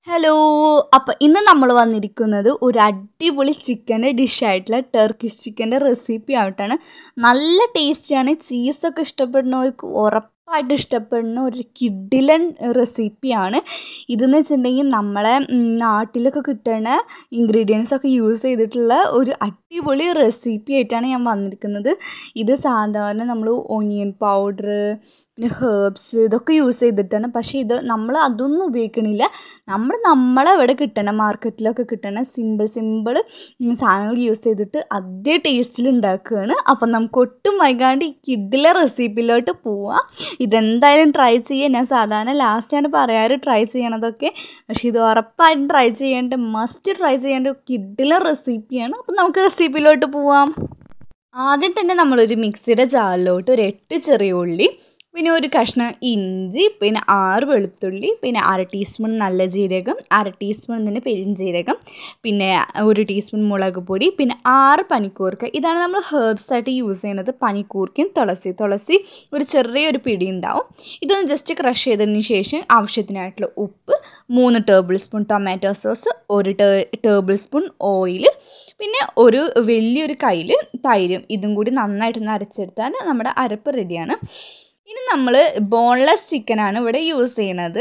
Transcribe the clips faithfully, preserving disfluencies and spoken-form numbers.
Hello. അപ്പോൾ ഇന്ന് നമ്മൾ വന്നിരിക്കുന്നത് ഒരു അടിപൊളി ചിക്കൻ്റെ ഡിഷായിട്ടുള്ള ടർക്കിഷ് ചിക്കൻ്റെ റെസിപ്പി ആയിട്ടാണ്. നല്ല ടേസ്റ്റിയാണ്. ചീസൊക്കെ ഇഷ്ടപ്പെടുന്നവർക്ക് ഉറപ്പായിട്ട് ഇഷ്ടപ്പെടുന്ന ഒരു കിഡിലൻ റെസിപ്പിയാണ് ഇതെന്ന് വെച്ചിട്ടുണ്ടെങ്കിൽ നമ്മളെ നാട്ടിലൊക്കെ കിട്ടുന്ന ഇൻഗ്രീഡിയൻസ് ഒക്കെ യൂസ് ചെയ്തിട്ടുള്ള ഒരു അടിപൊളി റെസിപ്പി ആയിട്ടാണ് ഞാൻ വന്നിരിക്കുന്നത്. ഇത് സാധാരണ നമ്മൾ ഓണിയൻ പൗഡർ പിന്നെ ഹേർബ്സ് ഇതൊക്കെ യൂസ് ചെയ്തിട്ടാണ്. പക്ഷേ ഇത് നമ്മൾ അതൊന്നും ഉപയോഗിക്കണില്ല. നമ്മൾ നമ്മളെ ഇവിടെ കിട്ടണ മാർക്കറ്റിലൊക്കെ കിട്ടണ സിമ്പിൾ സിമ്പിൾ സാധനങ്ങൾ യൂസ് ചെയ്തിട്ട് അതേ ടേസ്റ്റിൽ ഉണ്ടാക്കുകയാണ്. അപ്പം നമുക്ക് ഒട്ടും വൈകാണ്ട് ഈ കിഡിലെ റെസിപ്പിയിലോട്ട് പോവാം. ഇതെന്തായാലും ട്രൈ ചെയ്യാം. ഞാൻ സാധാരണ ലാസ്റ്റാണ് പറയാറ് ട്രൈ ചെയ്യണതൊക്കെ, പക്ഷേ ഇത് ഉറപ്പായിട്ടും ട്രൈ ചെയ്യേണ്ട മസ്റ്റ് ട്രൈ ചെയ്യേണ്ട കിഡിലെ റെസിപ്പിയാണ്. അപ്പം നമുക്ക് റെസിപ്പിയിലോട്ട് പോവാം. ആദ്യം തന്നെ നമ്മളൊരു മിക്സിയുടെ ജാറിലോട്ട് ഒരു എട്ട് ചെറിയ ഉള്ളി, പിന്നെ ഒരു കഷ്ണം ഇഞ്ചി, പിന്നെ ആറ് വെളുത്തുള്ളി, പിന്നെ അര ടീസ്പൂൺ നല്ല ജീരകം, അര ടീസ്പൂൺ തന്നെ പെരിഞ്ജീരകം, പിന്നെ ഒരു ടീസ്പൂൺ മുളക് പൊടി, പിന്നെ ആറ് പനിക്കൂർക്ക. ഇതാണ് നമ്മൾ ഹേർബ്സ് ആയിട്ട് യൂസ് ചെയ്യുന്നത്. പനിക്കൂർക്കയും തുളസി തുളസി ഒരു ചെറിയൊരു പിടി ഉണ്ടാവും. ഇതൊന്ന് ജസ്റ്റ് ക്രഷ് ചെയ്തതിന് ശേഷം ആവശ്യത്തിനായിട്ടുള്ള ഉപ്പ്, മൂന്ന് ടേബിൾ സ്പൂൺ ടൊമാറ്റോ സോസ്, ഒരു ടേബിൾ സ്പൂൺ ഓയിൽ, പിന്നെ ഒരു വലിയൊരു കയ്യിൽ തൈരും. ഇതും കൂടി നന്നായിട്ടൊന്ന് അരച്ചെടുത്താൽ നമ്മുടെ അരപ്പ് റെഡിയാണ്. ഇനി നമ്മൾ ബോൺലെസ് ചിക്കനാണ് ഇവിടെ യൂസ് ചെയ്യുന്നത്.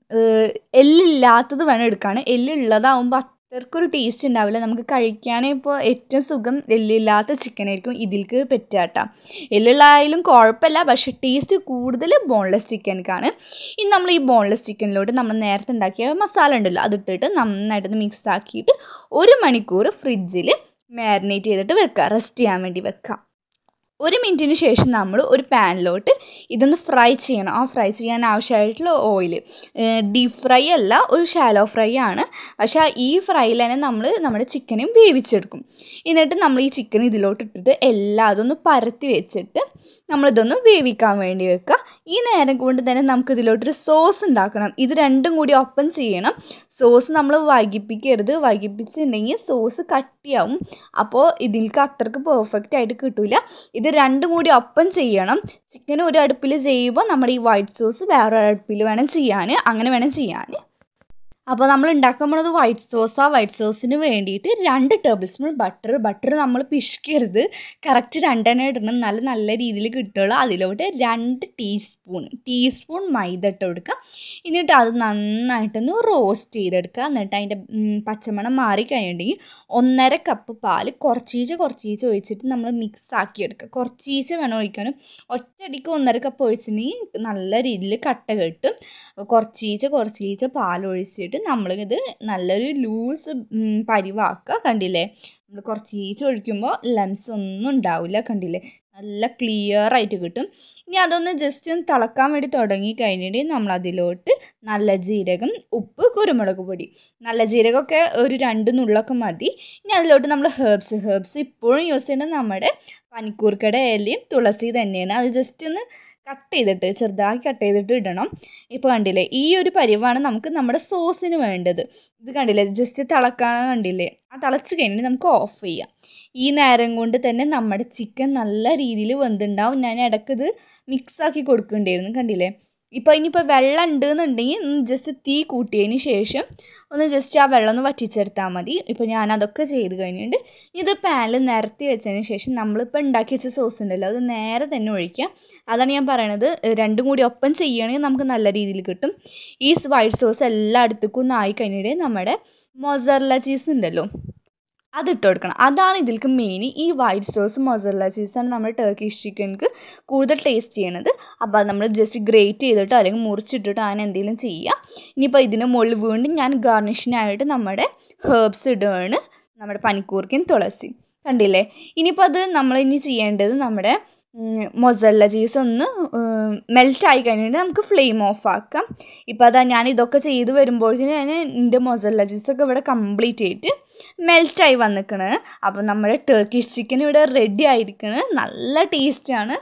എല്ലില്ലാത്തത് വേണം എടുക്കാൻ. എല്ലുള്ളതാവുമ്പോൾ അത്രക്കൊരു ടേസ്റ്റ് ഉണ്ടാവില്ല. നമുക്ക് കഴിക്കാൻ ഇപ്പോൾ ഏറ്റവും സുഖം എല്ലില്ലാത്ത ചിക്കനായിരിക്കും ഇതിലേക്ക് പറ്റാട്ടോ. എല്ലുള്ളതായാലും കുഴപ്പമില്ല, പക്ഷേ ടേസ്റ്റ് കൂടുതൽ ബോൺലെസ് ചിക്കനക്കാണ്. ഇനി നമ്മൾ ഈ ബോൺലെസ് ചിക്കനിലോട്ട് നമ്മൾ നേരത്തെ ഉണ്ടാക്കിയ മസാല ഉണ്ടല്ലോ അതിട്ടിട്ട് നന്നായിട്ടൊന്ന് മിക്സ് ആക്കിയിട്ട് ഒരു മണിക്കൂർ ഫ്രിഡ്ജിൽ മാരിനേറ്റ് ചെയ്തിട്ട് വെക്കുക, റെസ്റ്റ് ചെയ്യാൻ വേണ്ടി വെക്കുക. ഒരു മിനിറ്റിന് ശേഷം നമ്മൾ ഒരു പാനിലോട്ട് ഇതൊന്ന് ഫ്രൈ ചെയ്യണം. ആ ഫ്രൈ ചെയ്യാൻ ആവശ്യമായിട്ടുള്ള ഓയിൽ ഡീപ്പ് ഫ്രൈ അല്ല, ഒരു ഷാലോ ഫ്രൈ ആണ്. പക്ഷേ ഈ ഫ്രൈയിൽ തന്നെ നമ്മൾ നമ്മുടെ ചിക്കനും വേവിച്ചെടുക്കും. എന്നിട്ട് നമ്മൾ ഈ ചിക്കൻ ഇതിലോട്ട് ഇട്ടിട്ട് എല്ലാം അതൊന്ന് പരത്തി വെച്ചിട്ട് നമ്മളിതൊന്ന് വേവിക്കാൻ വേണ്ടി വെക്കുക. ഈ നേരം കൊണ്ട് തന്നെ നമുക്ക് ഇതിലോട്ടൊരു സോസ് ഉണ്ടാക്കണം. ഇത് രണ്ടും കൂടി ഒപ്പം ചെയ്യണം. സോസ് നമ്മൾ വൈകിപ്പിക്കരുത്. വൈകിപ്പിച്ചിട്ടുണ്ടെങ്കിൽ സോസ് കട്ടിയാവും. അപ്പോൾ ഇതിലേക്ക് അത്രക്ക് പെർഫെക്റ്റ് ആയിട്ട് കിട്ടില്ല. ഇത് രണ്ടും കൂടി ഒപ്പം ചെയ്യണം. ചിക്കൻ ഒരു അടുപ്പിൽ ചെയ്യുമ്പോൾ നമ്മുടെ ഈ വൈറ്റ് സോസ് വേറൊരു അടുപ്പിൽ വേണം ചെയ്യാൻ. അങ്ങനെ വേണം ചെയ്യാൻ. അപ്പോൾ നമ്മൾ ഉണ്ടാക്കാൻ പോകുന്നത് വൈറ്റ് സോസാണ്. വൈറ്റ് സോസിന് വേണ്ടിയിട്ട് രണ്ട് ടേബിൾ സ്പൂൺ ബട്ടർ ബട്ടർ നമ്മൾ പിശിക്കരുത്. കറക്റ്റ് രണ്ടെണ്ണം ഇടണം, നല്ല നല്ല രീതിയിൽ കിട്ടുള്ളൂ. അതിലോട്ട് രണ്ട് ടീസ്പൂൺ ടീസ്പൂൺ മൈദ ഇട്ട് കൊടുക്കുക. എന്നിട്ട് അത് നന്നായിട്ടൊന്ന് റോസ്റ്റ് ചെയ്തെടുക്കുക. എന്നിട്ട് അതിൻ്റെ പച്ചമണം മാറിക്കഴിഞ്ഞിട്ടുണ്ടെങ്കിൽ ഒന്നര കപ്പ് പാൽ കുറച്ചീച്ച കുറച്ചീച്ച ഒഴിച്ചിട്ട് നമ്മൾ മിക്സ് ആക്കിയെടുക്കുക. കുറച്ചീച്ച വേണം ഒഴിക്കാനും. ഒറ്റയടിക്ക് ഒന്നര കപ്പ് ഒഴിച്ചിട്ടുണ്ടെങ്കിൽ നല്ല രീതിയിൽ കട്ട കെട്ടും. കുറച്ചീച്ച കുറച്ചീച്ച പാൽ ഒഴിച്ചിട്ട് നമ്മളിത് നല്ലൊരു ലൂസ് പരിവാക്കുക. കണ്ടില്ലേ, നമ്മൾ കുറച്ച് ഈച്ച ഒഴിക്കുമ്പോൾ ലംസ് ഒന്നും ഉണ്ടാവില്ല. കണ്ടില്ലേ, നല്ല ക്ലിയർ ആയിട്ട് കിട്ടും. ഇനി അതൊന്ന് ജസ്റ്റ് ഒന്ന് തിളക്കാൻ വേണ്ടി തുടങ്ങി കഴിഞ്ഞിട്ട് നമ്മൾ അതിലോട്ട് നല്ല ജീരകം, ഉപ്പ്, കുരുമുളക് പൊടി, നല്ല ജീരകമൊക്കെ ഒരു രണ്ട് നുള്ളൊക്കെ മതി. ഇനി അതിലോട്ട് നമ്മൾ ഹേർബ്സ് ഹേർബ്സ് ഇപ്പോഴും യൂസ് ചെയ്യുന്നത് നമ്മുടെ പനിക്കൂർക്കയുടെ ഇലയും തുളസി തന്നെയാണ്. അത് ജസ്റ്റ് ഒന്ന് കട്ട് ചെയ്തിട്ട് ചെറുതായി കട്ട് ചെയ്തിട്ട് ഇടണം. ഇപ്പോൾ കണ്ടില്ലേ, ഈ ഒരു പരിവാണ് നമുക്ക് നമ്മുടെ സോസിന് വേണ്ടത്. ഇത് കണ്ടില്ലേ, ജസ്റ്റ് തിളക്കാൻ കണ്ടില്ലേ, ആ തിളച്ച് കഴിഞ്ഞിട്ട് നമുക്ക് ഓഫ് ചെയ്യാം. ഈ നേരം കൊണ്ട് തന്നെ നമ്മുടെ ചിക്കൻ നല്ല രീതിയിൽ വെന്തുണ്ടാവും. ഞാൻ ഇടയ്ക്ക് ഇത് മിക്സാക്കി കൊടുക്കേണ്ടിയിരുന്നു. കണ്ടില്ലേ, ഇപ്പോൾ ഇനിയിപ്പോൾ വെള്ളം ഉണ്ട് എന്നുണ്ടെങ്കിൽ ജസ്റ്റ് തീ കൂട്ടിയതിന് ശേഷം ഒന്ന് ജസ്റ്റ് ആ വെള്ളം ഒന്ന് വറ്റിച്ചെടുത്താൽ മതി. ഇപ്പോൾ ഞാനതൊക്കെ ചെയ്ത് കഴിഞ്ഞിട്ട് ഇത് പാനിൽ നിരത്തി വെച്ചതിന് ശേഷം നമ്മളിപ്പോൾ ഉണ്ടാക്കി വെച്ച സോസ് ഉണ്ടല്ലോ അത് നേരെ തന്നെ ഒഴിക്കുക. അതാണ് ഞാൻ പറയണത്, രണ്ടും കൂടി ഒപ്പം ചെയ്യണമെങ്കിൽ നമുക്ക് നല്ല രീതിയിൽ കിട്ടും. ഈ വൈറ്റ് സോസ് എല്ലായിടത്തേക്കും ഒന്ന് ആയി കഴിഞ്ഞിട്ട് നമ്മുടെ മൊസറല്ല ചീസ് ഉണ്ടല്ലോ അതിട്ട് കൊടുക്കണം. അതാണ് ഇതിലേക്ക് മെയിൻ. ഈ വൈറ്റ് സോസ് മൊസറല്ല ചീസാണ് നമ്മുടെ ടർക്കിഷ് ചിക്കൻക്ക് കൂടുതൽ ടേസ്റ്റ് ചെയ്യണത്. അപ്പോൾ അത് നമ്മൾ ജസ്റ്റ് ഗ്രേറ്റ് ചെയ്തിട്ടോ അല്ലെങ്കിൽ മുറിച്ചിട്ടിട്ടോ അങ്ങനെ എന്തെങ്കിലും ചെയ്യുക. ഇനിയിപ്പോൾ ഇതിന് മുകളിൽ വീണ്ടും ഞാൻ ഗാർണിഷിനായിട്ട് നമ്മുടെ ഹേർബ്സ് ഇടുകയാണ്, നമ്മുടെ പനിക്കൂർക്കയും തുളസിയും. കണ്ടില്ലേ, ഇനിയിപ്പോൾ അത് നമ്മൾ ഇനി ചെയ്യേണ്ടത് നമ്മുടെ മൊസറല്ല ചീസ് ഒന്ന് മെൽറ്റായി കഴിഞ്ഞിട്ട് നമുക്ക് ഫ്ലെയിം ഓഫ് ആക്കാം. ഇപ്പോൾ അതാ ഞാൻ ഇതൊക്കെ ചെയ്ത് വരുമ്പോഴത്തേന് ഞാൻ എൻ്റെ മൊസറല്ല ചീസൊക്കെ ഇവിടെ കംപ്ലീറ്റ് ആയിട്ട് മെൽറ്റായി വന്നിക്കണ്. അപ്പോൾ നമ്മുടെ ടർക്കിഷ് ചിക്കൻ ഇവിടെ റെഡി ആയിരിക്കണ്. നല്ല ടേസ്റ്റാണ്.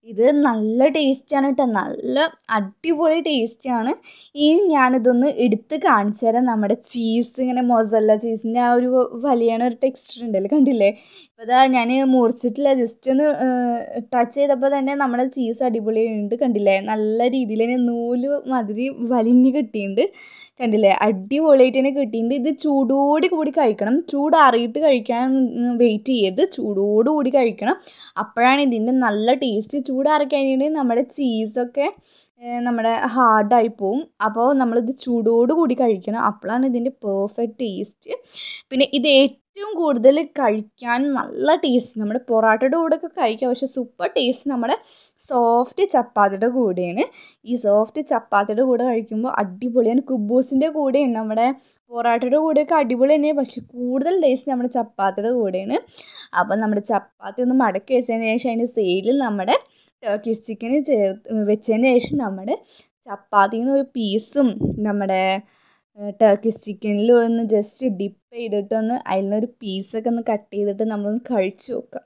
ഇത് നല്ല ടേസ്റ്റാണ് കേട്ടോ, നല്ല അടിപൊളി ടേസ്റ്റാണ്. ഇനി ഞാനിതൊന്ന് എടുത്ത് കാണിച്ചു തരാം. നമ്മുടെ ചീസ് ഇങ്ങനെ മൊസല്ല ചീസിൻ്റെ ആ ഒരു വലിയ ഒരു ടെക്സ്ചർ ഉണ്ടല്ലോ, കണ്ടില്ലേ? അപ്പോൾ ഇതാ ഞാൻ മുറിച്ചിട്ടില്ല, ജസ്റ്റ് ഒന്ന് ടച്ച് ചെയ്തപ്പോൾ തന്നെ നമ്മുടെ ചീസ് അടിപൊളിയുണ്ട്, കണ്ടില്ലേ? നല്ല രീതിയിൽ തന്നെ നൂല് മാതിരി വലിഞ്ഞ് കിട്ടിയിട്ടുണ്ട്, കണ്ടില്ലേ? അടിപൊളിയായിട്ട് തന്നെ കിട്ടിയിട്ടുണ്ട്. ഇത് ചൂടോട് കൂടി കഴിക്കണം, ചൂടാറിയിട്ട് കഴിക്കാൻ വെയിറ്റ് ചെയ്യരുത്, ചൂടോട് കൂടി കഴിക്കണം. അപ്പോഴാണ് ഇതിൻ്റെ നല്ല ടേസ്റ്റ്. ചൂടാറി കഴിഞ്ഞിട്ടുണ്ടെങ്കിൽ നമ്മുടെ ചീസൊക്കെ നമ്മുടെ ഹാർഡായി പോവും. അപ്പോൾ നമ്മളിത് ചൂടോട് കൂടി കഴിക്കണം, അപ്പോഴാണ് ഇതിൻ്റെ പെർഫെക്റ്റ് ടേസ്റ്റ്. പിന്നെ ഇത് ഏറ്റവും കൂടുതൽ കഴിക്കാൻ നല്ല ടേസ്റ്റ് നമ്മുടെ പൊറാട്ടയുടെ കൂടെ ഒക്കെ കഴിക്കാം, പക്ഷെ സൂപ്പർ ടേസ്റ്റ് നമ്മുടെ സോഫ്റ്റ് ചപ്പാത്തിയുടെ കൂടെയാണ്. ഈ സോഫ്റ്റ് ചപ്പാത്തിയുടെ കൂടെ കഴിക്കുമ്പോൾ അടിപൊളിയാണ്. കുബൂസിൻ്റെ കൂടെയും നമ്മുടെ പൊറാട്ടയുടെ കൂടെയൊക്കെ അടിപൊളി തന്നെയാണ്, പക്ഷെ കൂടുതൽ ടേസ്റ്റ് നമ്മുടെ ചപ്പാത്തിയുടെ കൂടെയാണ്. അപ്പം നമ്മുടെ ചപ്പാത്തി ഒന്ന് മടക്കി വെച്ചതിന് ശേഷം അതിൻ്റെ സൈഡിൽ നമ്മുടെ ടർക്കിഷ് ചിക്കന് ചേർത്ത് വെച്ചതിന് ശേഷം നമ്മുടെ ചപ്പാത്തിയിൽ നിന്ന് ഒരു പീസും നമ്മുടെ ടർക്കിഷ് ചിക്കനിൽ ഒന്ന് ജസ്റ്റ് ഡിപ്പ് ചെയ്തിട്ടൊന്ന് അതിൽ നിന്നൊരു പീസൊക്കെ ഒന്ന് കട്ട് ചെയ്തിട്ട് നമ്മളൊന്ന് കഴിച്ച് നോക്കാം.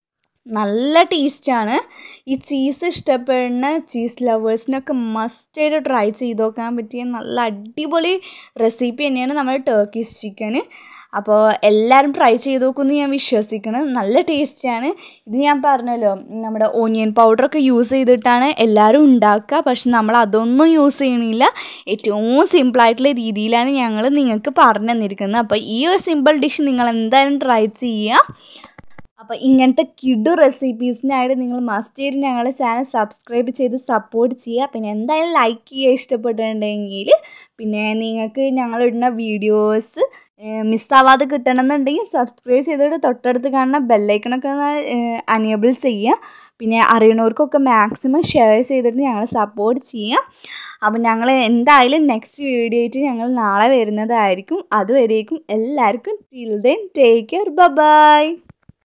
നല്ല ടേസ്റ്റാണ്. ഈ ചീസ് ഇഷ്ടപ്പെടുന്ന ചീസ് ലവേഴ്സിനൊക്കെ മസ്റ്റായിട്ട് ട്രൈ ചെയ്ത് നോക്കാൻ പറ്റിയ നല്ല അടിപൊളി റെസിപ്പി തന്നെയാണ് നമ്മുടെ ടർക്കിഷ് ചിക്കന്. അപ്പോൾ എല്ലാവരും ട്രൈ ചെയ്ത് നോക്കുമെന്ന് ഞാൻ വിശ്വസിക്കണം. നല്ല ടേസ്റ്റാണ്. ഇത് ഞാൻ പറഞ്ഞല്ലോ, നമ്മുടെ ഓനിയൻ പൗഡറൊക്കെ യൂസ് ചെയ്തിട്ടാണ് എല്ലാവരും ഉണ്ടാക്കുക, പക്ഷെ നമ്മൾ അതൊന്നും യൂസ് ചെയ്യണില്ല. ഏറ്റവും സിമ്പിളായിട്ടുള്ള രീതിയിലാണ് ഞങ്ങൾ നിങ്ങൾക്ക് പറഞ്ഞു തന്നിരിക്കുന്നത്. അപ്പോൾ ഈ ഒരു സിമ്പിൾ ഡിഷ് നിങ്ങൾ എന്തായാലും ട്രൈ ചെയ്യുക. അപ്പോൾ ഇങ്ങനത്തെ കിഡു റെസിപ്പീസിനായിട്ട് നിങ്ങൾ മസ്റ്റായിട്ട് ഞങ്ങളുടെ ചാനൽ സബ്സ്ക്രൈബ് ചെയ്ത് സപ്പോർട്ട് ചെയ്യുക. പിന്നെ എന്തായാലും ലൈക്ക് ചെയ്യുക ഇഷ്ടപ്പെട്ടിട്ടുണ്ടെങ്കിൽ. പിന്നെ നിങ്ങൾക്ക് ഞങ്ങളിടുന്ന വീഡിയോസ് മിസ്സാവാതെ കിട്ടണമെന്നുണ്ടെങ്കിൽ സബ്സ്ക്രൈബ് ചെയ്തിട്ട് തൊട്ടടുത്ത് കാണുന്ന ബെല്ലൈക്കണൊക്കെ ഒന്ന് അനേബിൾ ചെയ്യുക. പിന്നെ അറിയണവർക്കൊക്കെ മാക്സിമം ഷെയർ ചെയ്തിട്ട് ഞങ്ങളെ സപ്പോർട്ട് ചെയ്യുക. അപ്പം ഞങ്ങൾ എന്തായാലും നെക്സ്റ്റ് വീഡിയോ ആയിട്ട് ഞങ്ങൾ നാളെ വരുന്നതായിരിക്കും. അതുവരേക്കും എല്ലാവർക്കും till then take care, by.